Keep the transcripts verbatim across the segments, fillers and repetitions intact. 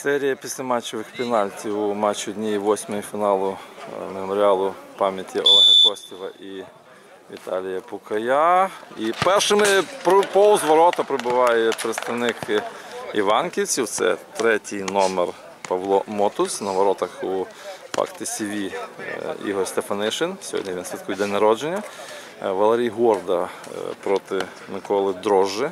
Серія післяматчевих пенальтів у матчі однієї восьмої фіналу меморіалу пам'яті Олега Костєва і Віталія Пукая. І першими повз ворота прибуває представник іванківців. Це третій номер Павло Мотус. На воротах у Факти СІВІ Ігор Стефанишин. Сьогодні він святкує день народження. Валерій Горда проти Миколи Дрожжі.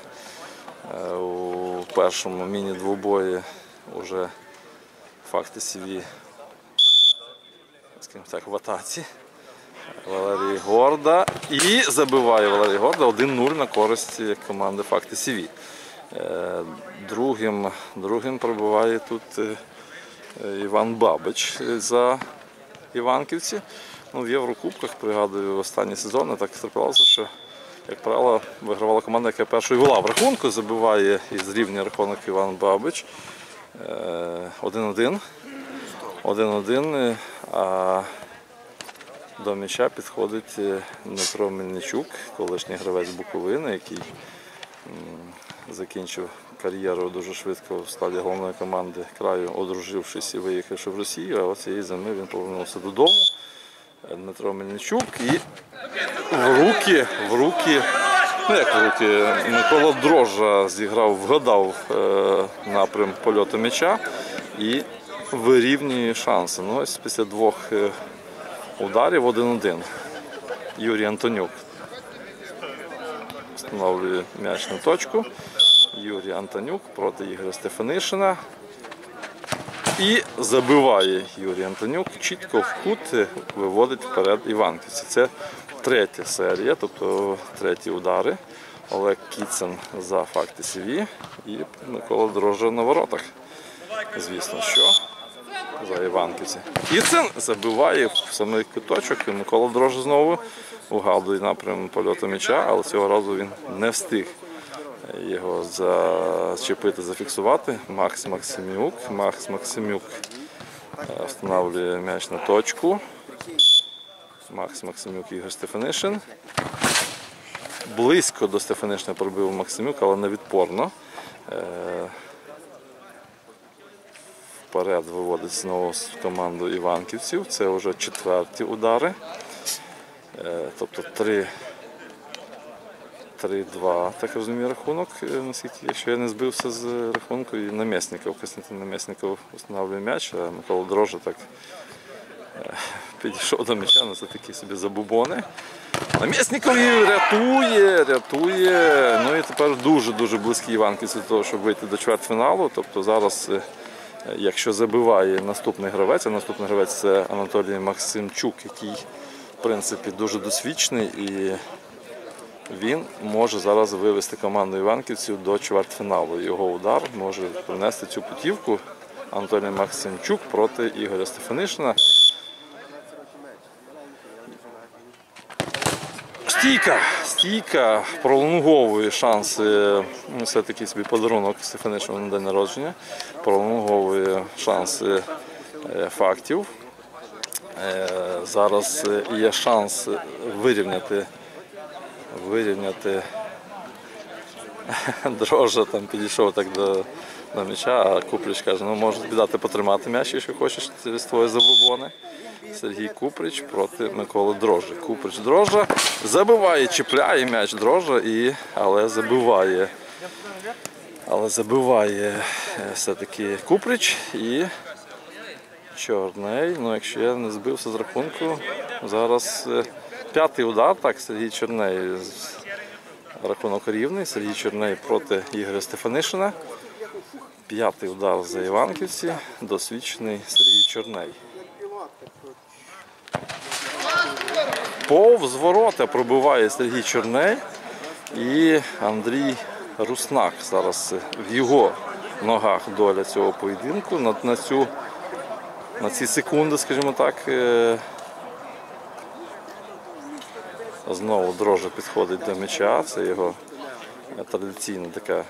У першому міні-двобої уже Факти СІВІ, скажімо так, в атаці. Валерій Горда. І забиває Валерій Горда один нуль на користь команди Факти СІВІ. Другим, другим пробиває тут Іван Бабич за іванківці. Ну, в Єврокубках, пригадую, в останні сезони так трапилося, що, як правило, вигравала команда, яка першою вела в рахунку. Забиває і зрівнює рахунок Іван Бабич. один один. один один. А до м'яча підходить Дмитро Мельничук, колишній гравець Буковини, який закінчив кар'єру дуже швидко в складі головної команди краю, одружившись і виїхавши в Росію. А от цієї зими він повернувся додому. Дмитро Мельничук. І в руки, в руки, ну як в руки, Микола Дрожжа зіграв, вгадав е, напрям польоту м'яча і вирівнює шанси. Ну, ось після двох е, ударів один один. Юрій Антонюк встановлює м'яч на точку. Юрій Антонюк проти Ігоря Стефанишина. І забиває Юрій Антонюк, чітко в кут виводить вперед іванківці. Це третя серія, тобто треті удари. Олег Кіцин за Факти СІВІ і Микола Дрожжа на воротах. Звісно, що за іванківці. Кіцин забиває в самий куточок, і Микола Дрожжа знову угадує напрям польоту м'яча, але цього разу він не встиг його зачепити, зафіксувати. Макс Максимюк. Макс Максимюк встановлює м'яч на точку. Макс Максимюк, Ігор Стефанишин. Близько до Стефанишина пробив Максимюк, але невідпорно. Вперед виводить знову команду іванківців. Це вже четверті удари. Тобто три три-два, так розумію, рахунок, наскільки, якщо я не збився з рахунку, і Намєсніков, Костянтин Намєсніков встановлює м'яч, а Микола Дрожжа так підійшов до м'яча, ну це такі собі забубони. Намєсніков її рятує, рятує, ну і тепер дуже-дуже близькі іванківці до того, щоб вийти до чвертьфіналу. Тобто зараз, якщо забиває наступний гравець, а наступний гравець це Анатолій Максимчук, який, в принципі, дуже досвідчений, і він може зараз вивести команду іванківців до чвертьфіналу. Його удар може принести цю путівку. Анатолій Максимчук проти Ігоря Стефанишина. Стійка, стійка пролонговує шанси, все-таки собі подарунок Стефанишину на день народження, пролонговує шанси Фактів. Зараз є шанс вирівняти вирівняти Дрожжа, там підійшов так до, до м'яча, а Куприч каже, ну можу тобі дати потримати м'яч, якщо хочеш, через твої забубони. Сергій Куприч проти Миколи Дрожжа. Куприч Дрожжа забиває, чіпляє м'яч Дрожжа, і, але забиває, але забиває все-таки Куприч і Чорний. Ну, якщо я не збився з рахунку, зараз п'ятий удар, так, Сергій Чорний, рахунок рівний, Сергій Чорний проти Ігоря Стефанишина. П'ятий удар за іванківці, досвідчений Сергій Чорний. Повз ворота пробиває Сергій Чорний і Андрій Руснак. Зараз в його ногах доля цього поєдинку. На, на, цю, на ці секунди, скажімо так, знову Дрожжа підходить до м'яча, це його традиційна така,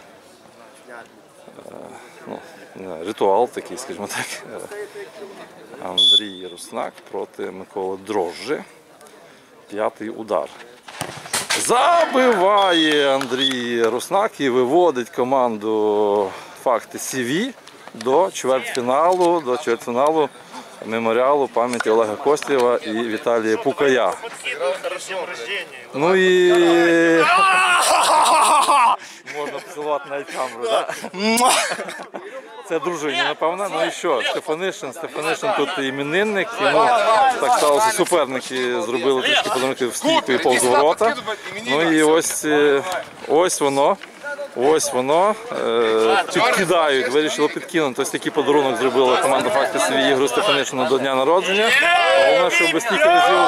ну, ритуал такий, скажімо так. Андрій Руснак проти Миколи Дрожжі. П'ятий удар. Забиває Андрій Руснак і виводить команду Факти СІВІ до чвертьфіналу, до чвертьфіналу меморіалу пам'яті Олега Костєва і Віталія Пукая. Ну і можна поцілувати навіть камеру, так? Це дружині, напевно. Ну і що? Стефанишин, Стефанишин тут іменинник. Йому так сталося, суперники зробили трішки подарунки в стійку і повз ворота. Ну і ось, ось воно. Ось воно, е, підкидають, вирішили підкинути. Ось такий подарунок зробила команда «Факти Свій» Ігорю Стефанишину до дня народження. Головне, щоб без стільки разів...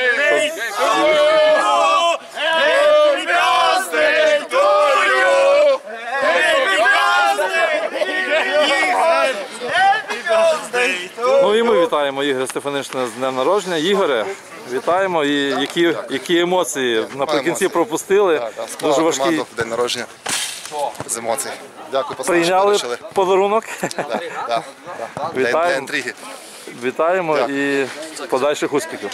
Ну і ми вітаємо Ігоря Стефанишина з днем народження. Ігоре, вітаємо. І які, які емоції наприкінці пропустили. Дуже важкий. День народження. З емоцій. Дякую, пацани, Прийняли що подарунок. да, да, да. Для, для інтриги. Вітаємо і подальших успіхів.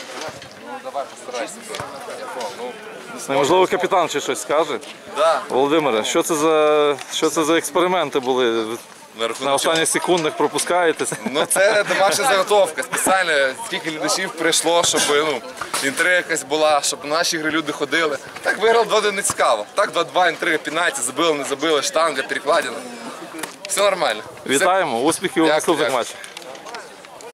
Можливо, капітан ще щось скаже. Да. Володимире, що це за, що це за експерименти були? На рахунок На останніх секундах пропускаєтесь. Ну це домашня заготовка. Спеціально скільки глядачів прийшло, щоб ну, інтрига якась була, щоб на наші ігри люди ходили. Так виграв два один не цікаво. Так два-два, інтрига, пенальті, забили, не забили, штанга, перекладина. Все нормально. Вітаємо, успіхів у Дякую, наступних дякую. матчах.